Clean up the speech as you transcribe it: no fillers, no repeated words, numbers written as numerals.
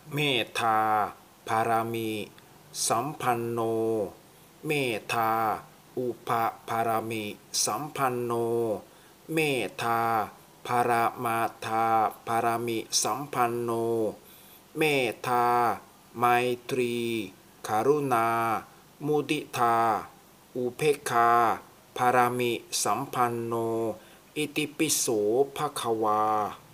เมตตาพารามิสัมปันโนเมตตาอุปปารามิสัมปันโนเมตตาปรมาทาปารามิสัมปันโนเมตตาไมตรีกรุณามุดิตาอุเพกขาปารามิสัมปันโนอิติปิโสภควา